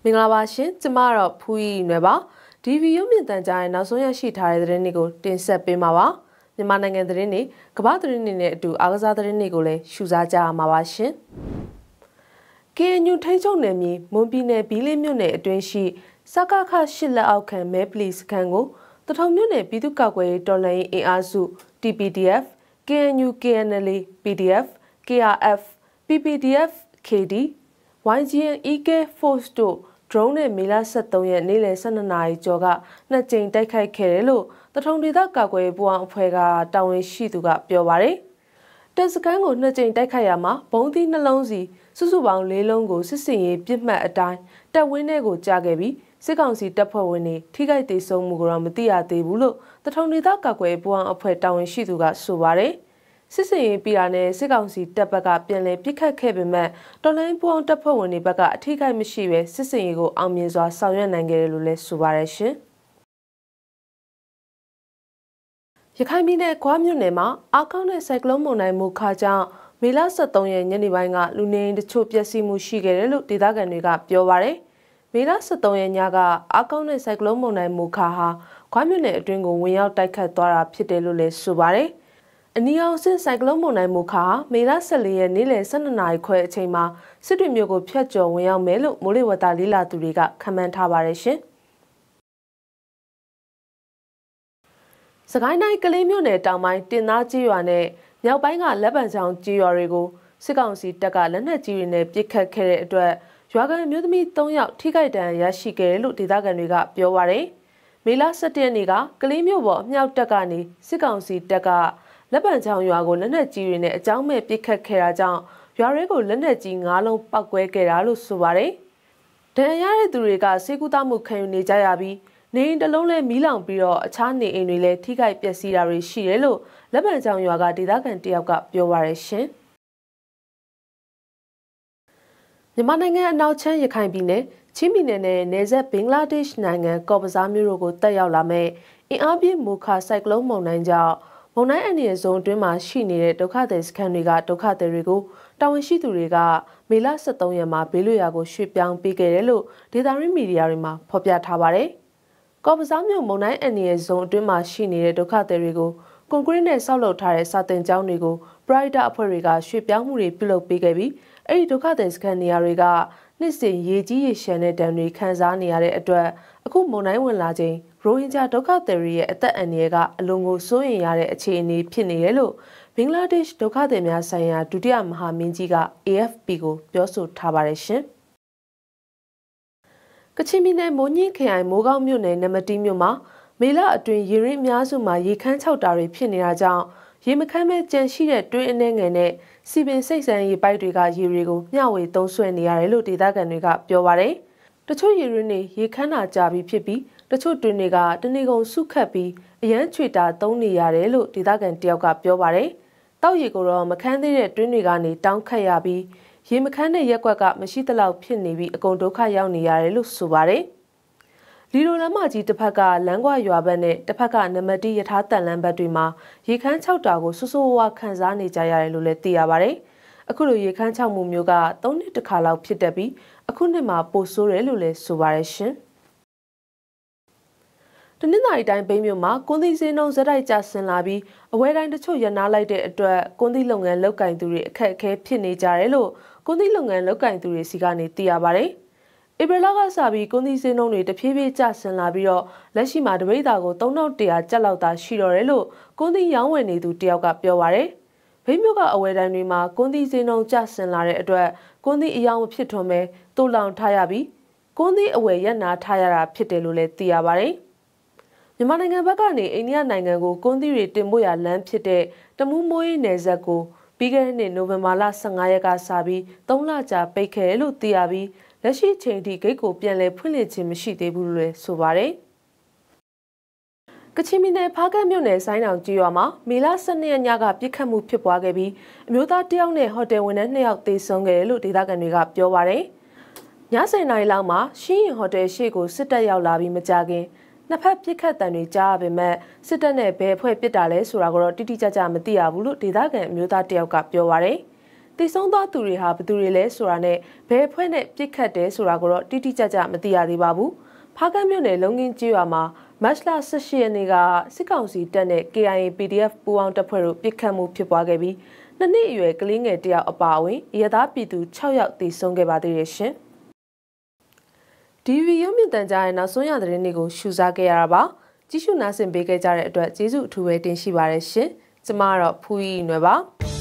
မင်္ဂလာပါရှင်ကျမတော့ဖူးရီနယ်ပါ DV ရုပ်မြင်သံကြားရဲ့နောက်ဆုံးရရှိထားတဲ့သတင်းတွေကိုတင်ဆက်ပေးမှာပါမြန်မာနိုင်ငံသတင်းတွေကမ္ဘာသတင်းတွေနဲ့အတူအားကစားသတင်းတွေကိုလည်းရှုစားကြရမှာပါရှင် KNU ထိန်းချုပ်နယ်မြေမွန်ပြည်နယ်ဘီလင်းမြို့နယ်အတွင်းရှိစကခ8လက်အောက်ခံမဲပလီစခန်းကိုတထုံမြို့နယ်ပြည်သူ့ကောက်ွယ်ရေးတော်လှန်ရေးအင်အားစု TPDF KNU KNLA PDF KRF PPDF KD YGN EK Force တို့ drone နဲ့မေလ23ရက်နေ့လယ်12နာရီကျော်ကနှစ်ကြိမ်တိုက်ခိုက်ခဲ့တယ်လို့တထုံဒေသကာကွယ်ရေးပူးပေါင်းအဖွဲ့ကတာဝန်ရှိသူကပြောပါတယ်။တပ်စခန်းကိုနှစ်ကြိမ်တိုက်ခိုက်ရမှာဘုံသီးနှလုံးစီစုစုပေါင်း၄လုံးကိုစစ်စင်ရေးပြစ်မှတ်အတိုင်းတပ်ဝင်းထဲကိုကြားခဲ့ပြီးစစ်ကောင်စီတပ်ဖွဲ့ဝင်တွေထိခိုက်ဒေဆုံးမှုကိုတော့မသိရသေးဘူးလို့တထုံဒေသကာကွယ်ရေးပူးပေါင်းအဖွဲ့တာဝန်ရှိသူကဆိုပါတယ်။စစ်စင်ရေးပြည်တာနဲ့စစ်ကောင်စီတပ်ဘက်ကပြန်လည်ပစ်ခတ်ခဲ့ပေမဲ့တော်လိုင်းပူအောင်တပ်ဖွဲ့ဝင်တွေဘက်ကအထိခိုက်မရှိပဲစစ်စင်ရေးကိုအောင်မြင်စွာဆောင်ရွက်နိုင်ခဲ့တယ်လို့လည်းဆိုပါရရှင်။ရခိုင်ပြည်နယ်ကွာမြို့နယ်မှာအာကောင်းတဲ့ဆိုင်ကလုန်းမုန်တိုင်းမူခါကြောင့်မေလ23ရက်ညနေပိုင်းကလူနေအိမ်တချို့ပျက်စီးမှုရှိခဲ့တယ်လို့ဒေသခံတွေကပြောပါရယ်။မေလ23ရက်ညကအာကောင်းတဲ့ဆိုင်ကလုန်းမုန်တိုင်းမူခါဟာကွာမြို့နယ်အတွင်းကိုဝင်ရောက်တိုက်ခတ်သွားတာဖြစ်တယ်လို့လည်းဆိုပါရယ်။အနီအောင်စစ်ဆိုင်ကလုန်းမုန်တိုင်းမူခါမေလ14ရက်နေ့လယ်12နာရီခွဲအချိန်မှာစစ်တွေမြို့ကိုဖျက်ကျော်ဝင်ရောက်မယ်လို့မိုးလေဝသလေးလာသူတွေကခန့်မှန်းထားပါတယ်ရှင်။စကိုင်းတိုင်းကလေးမြို့နယ်တောင်ပိုင်းတင်သားကြီးရွာနဲ့မြောက်ပိုင်းကလက်ပံချောင်းကြီးရွာတွေကိုစစ်ကောင်စီတပ်ကလက်နက်ကြီးတွေနဲ့ပစ်ခတ်ခဲ့တဲ့အတွက်ရွာကန်မျိုးသမီး3ယောက်ထိခိုက်ဒဏ်ရာရရှိခဲ့တယ်လို့ဒေသခံတွေကပြောပါရယ်။မေလ17ရက်နေ့ကကလေးမြို့ပေါ်အမြောက်တပ်ကနေစစ်ကောင်စီတပ်ကလက်ပံချောင်းရွာကိုလက်နက်ကြီးတွေနဲ့အကြောင်းမဲ့ပစ်ခတ်ခဲ့တာကြောင့်ရွာတွေကိုလက်နက်ကြီး9လုံးပောက်ကွဲခဲ့တာလို့ဆိုပါတယ်။ဒဏ်ရာရတဲ့သူတွေကစေကူတာမှုခံယူနေကြရပြီးနေအိမ်တစ်လုံးလည်းမီးလောင်ပြီးတော့အခြားနေအိမ်တွေလည်းထိခိုက်ပျက်စီးတာတွေရှိတယ်လို့လက်ပံချောင်းရွာကဒေသခံတယောက်ကပြောပါရရှင်။မြန်မာနိုင်ငံအနောက်ချမ်းရခိုင်ပြည်နယ်ချင်းပြည်နယ်နဲ့နယ်စပ်ဘင်္ဂလားဒေ့ရှ်နိုင်ငံကော့ဘဇားမြို့တို့ကိုတက်ရောက်လာမဲ့အင်အားပြင်းမူခါဆိုင်ကလုန်းမုန်တိုင်းကြောင့်မုန်တိုင်းအန္တရာယ်ဇုံအတွင်းမှာရှိနေတဲ့ဒုက္ခသည်စခန်းတွေကဒုက္ခသည်တွေကိုတာဝန်ရှိသူတွေကမေလ23ရက်မှာဘေးလွတ်ရာကိုရွှေ့ပြောင်းပေးခဲ့တယ်လို့ဒေသရင်းမီဒီယာတွေမှာဖော်ပြထားပါတယ်။ကော့ဘဇားမြို့မုန်တိုင်းအန္တရာယ်ဇုံအတွင်းမှာရှိနေတဲ့ဒုက္ခသည်တွေကိုကွန်ကရစ်နဲ့ဆောက်လုပ်ထားတဲ့စာသင်ကျောင်းတွေကိုပရိုက်တာအဖွဲ့တွေကရွှေ့ပြောင်းမှုတွေပြုလုပ်ပေးခဲ့ပြီးအဲ့ဒီဒုက္ခသည်စခန်းနေရာတွေကနှစ်စဉ်ရေကြီးရေရှမ်းတဲ့ဒဏ်တွေခံစားနေရတဲ့အတွက်အခုမုန်တိုင်းဝင်လာချိန်ရိုဟင်ဂျာဒုက္ခသည်တွေရဲ့အသက်အန္တရာယ်ကအလွန်ကိုစိုးရိမ်ရတဲ့အခြေအနေဖြစ်နေတယ်လို့ဘင်္ဂလားဒေ့ရှ်ဒုက္ခသည်များဆိုင်ရာဒုတိယမဟာမင်းကြီးက AFP ကိုပြောဆိုထားပါတယ်ရှင်။ကချင်ပြည်နယ်မိုးညင်းခရိုင်မိုးကောင်းမြို့နယ်နမတီးမြို့မှာမေလအတွင်းရေရင်းအများစုမှာရေခမ်းခြောက်တာတွေဖြစ်နေတာကြောင့်ရေမခမ်းမဲ့ကြန့်ရှိတဲ့တွင်းအနှဲငယ်နဲ့စီပင်စိတ်ဆန်ရေပိုက်တွေကရေတွေကိုမျှဝေသုံးစွဲနေရတယ်လို့ဒေသခံတွေကပြောပါတယ်။တချို့ရေရင်းတွေရေခမ်းတာကြာပြီးဖြစ်ပြီးတချို့တွင်းတွေကတနေကုန်စုခတ်ပြီးအရန်ချွေတာသုံးနေရတယ်လို့ဒေသခံတယောက်ကပြောပါတယ်။တောက်ရေကိုတော့မခမ်းသေးတဲ့တွင်းတွေကနေတောင်းခတ်ရပြီးရေမခမ်းတဲ့ရက်ကွက်ကမရှိသလောက်ဖြစ်နေပြီးအကုန်ဒုက္ခရောက်နေရတယ်လို့ဆိုပါတယ်။လီလိုလမ်းမကြီးတစ်ဖက်ကလမ်းကွာရွာဘက်နဲ့တစ်ဖက်ကနမတီးရထားတန်လမ်းဘက်တွေမှာရေခမ်းခြောက်တာကိုဆူဆူဝါခံစားနေကြရတယ်လို့လည်းသိရပါတယ်။အခုလိုရေခမ်းခြောက်မှုမျိုးက3နှစ်တစ်ခါလောက်ဖြစ်တတ်ပြီးအခုနှစ်မှာပိုဆိုးတယ်လို့လည်းဆိုပါတယ်ရှင်။တနင်္သာရီတိုင်းဘိန်းမြို့မှာကွန်သီစင်းနှုံးဇက်တိုက်ကျဆင်းလာပြီးအဝဲတိုင်းတချို့ရနာလိုက်တဲ့အတွက်ကွန်သီလုပ်ငန်းလုပ်ကင်သူတွေအခက်အခဲဖြစ်နေကြတယ်လို့ကွန်သီလုပ်ငန်းလုပ်ကင်သူတွေစီကနေသိရပါတယ်။ဧပြီလကစပြီးကွန်သီစင်းနှုံးတွေတဖြည်းဖြည်းကျဆင်းလာပြီးတော့လက်ရှိမှာတပိတ်တာကို3100ကျပ်လောက်သာရှိတော့တယ်လို့ကွန်သီရောင်းဝယ်နေသူတယောက်ကပြောပါတယ်။ဘိန်းမြို့ကအဝဲတိုင်းတွေမှာကွန်သီစင်းနှုံးကျဆင်းလာတဲ့အတွက်ကွန်သီအယောင်မဖြစ်ထွန်းပဲတူလောင်ထားရပြီးကွန်သီအဝယ်ရက်နာထားရတာဖြစ်တယ်လို့လည်းသိရပါတယ်။မြန်မာနိုင်ငံဘက်ကနေအိန္ဒိယနိုင်ငံကိုကွန်သီတွေတင်ပို့ရလမ်းဖြစ်တဲ့တမူးမိုးရေးနယ်စပ်ကိုပြီးခဲ့တဲ့နှစ်နိုဝင်ဘာလ15ရက်ကစပြီး3လကြာပိတ်ခဲ့တယ်လို့သိရပြီးလက်ရှိချိန်ထိဂိတ်ကိုပြန်လည်ဖွင့်လှစ်ခြင်းမရှိသေးဘူးလို့လည်းဆိုပါတယ်။ကချင်ပြည်နယ်ဖားကတ်မြို့နယ်ဆိုင်းတောင်ကြီးရွာမှာမေလ12ရက်ညကပြစ်ခတ်မှုဖြစ်ပွားခဲ့ပြီးအမျိုးသား1ယောက်နဲ့ဟိုတယ်ဝန်ထမ်း2ယောက်သေဆုံးခဲ့တယ်လို့ဒေသခံတွေကပြောပါတယ်။ည10:00နာရီလောက်မှာရှင်းရင်ဟိုတယ်ရှေ့ကိုစစ်တပ်ရောက်လာပြီးမကြခင်နှစ်ဖက်ပြစ်ခတ်တံတွေကြားရပေမဲ့စစ်တပ်နဲ့ဘယ်အဖွဲ့ပစ်တာလဲဆိုတာကိုတော့တိတိကျကျမသိရဘူးလို့ဒေသခံအမျိုးသားတယောက်ကပြောပါရယ်။တိဆုံးသောသူတွေဟာဘယ်သူတွေလဲဆိုတာနဲ့ဘယ်အဖွဲ့နဲ့ပြစ်ခတ်တယ်ဆိုတာကိုတော့တိတိကျကျမသိရသေးပါဘူး။ဖားကန့်မြို့နယ်လုံငင်းကျေးရွာမှာမတ်လ18ရက်နေ့ကစစ်ကောင်စီတပ်နဲ့ KIA PDF ပူးပေါင်းတပ်ဖွဲ့တို့ပြစ်ခတ်မှုဖြစ်ပွားခဲ့ပြီးနှစ်နှစ်အရွယ်ကလေးငယ်တယောက်အပါအဝင်ရဲသားပြည်သူ6ယောက်သေဆုံးခဲ့ပါသေးတယ်ရှင်။ DVB ရုပ်မြင်သံကြားရဲ့နောက်ဆုံးရသတင်းတွေကိုရှုစားခဲ့ရတာပါ။ကြည့်ရှုနားဆင်ပေးခဲ့ကြတဲ့အတွက်ကျေးဇူးအထူးပဲတင်ရှိပါတယ်ရှင်။ကျမကတော့ဖူးရီနွယ်ပါ။